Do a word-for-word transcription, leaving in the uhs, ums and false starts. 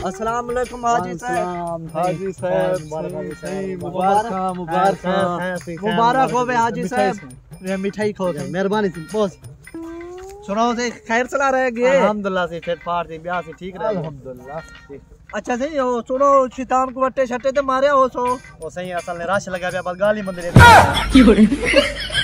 अस्सलाम वालेकुम हाजी साहब। हाजी साहब मुबारक मुबारक मुबारक हो बे हाजी साहब, मिठाई खो गए, मेहरबानी थी बॉस। सुनाओ से खैर चला रहे गे? अल्हम्दुलिल्लाह से फिर पार से ब्याह से ठीक रहे अल्हम्दुलिल्लाह। अच्छा सही हो सुनो शैतान को वट्टे छट्टे ते मारया हो सो ओ सही असल ने रश लगा पे बस गाली मंदरे